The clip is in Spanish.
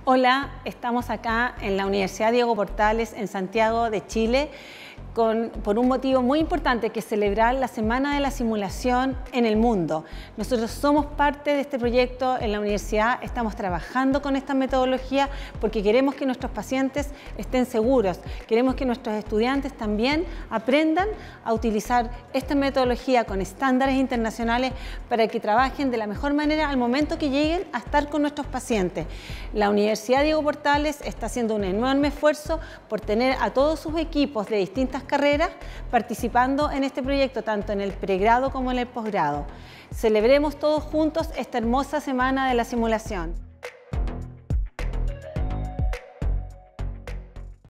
Hola, estamos acá en la Universidad Diego Portales en Santiago de Chile por un motivo muy importante, que es celebrar la Semana de la Simulación en el mundo. Nosotros somos parte de este proyecto en la universidad, estamos trabajando con esta metodología porque queremos que nuestros pacientes estén seguros, queremos que nuestros estudiantes también aprendan a utilizar esta metodología con estándares internacionales para que trabajen de la mejor manera al momento que lleguen a estar con nuestros pacientes. La Universidad Diego Portales está haciendo un enorme esfuerzo por tener a todos sus equipos de distintas carreras participando en este proyecto, tanto en el pregrado como en el posgrado. Celebremos todos juntos esta hermosa Semana de la Simulación.